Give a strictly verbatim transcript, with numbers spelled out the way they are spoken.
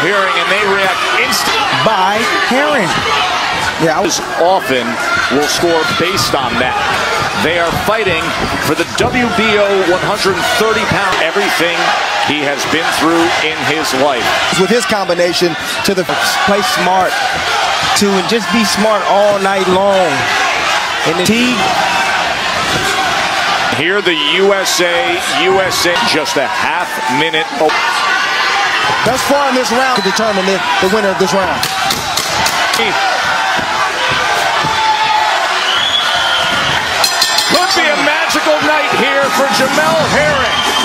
Herring, and they react instantly. By Herring. Yeah, I was often will score based on that. They are fighting for the W B O one thirty pound, everything he has been through in his life. With his combination to the play smart, to just be smart all night long. And the T. Here the U S A, U S A, just a half minute. Oh. Thus far in this round to determine the, the winner of this round. Could be a magical night here for Jamel Herring.